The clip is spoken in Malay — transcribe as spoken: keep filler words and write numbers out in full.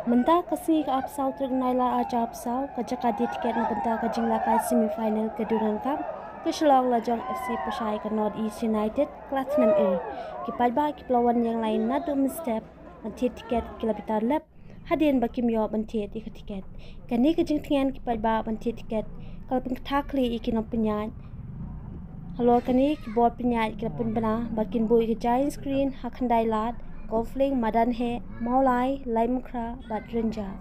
Mentah kesini ke Apsau terkenai la aja Apsau kejaka di tiket na bentah ke jinglakai semifinal keduran kam ke Shillong Lajong F C Persai ke North East United kelas enam A. Kipai ba kipelawan yang lain nadu mestep mentit tiket kilabitar lep hadian bakim yo mentit ik tiket. Kani ke jing tingan kipai ba mentit tiket kalau pun ketakli ikin penyat. Halo kani keyboard penyat kilapun bena bakin bu ik giant screen hakandai lat Golfling Madan He Maulai Laimkra Badrenja.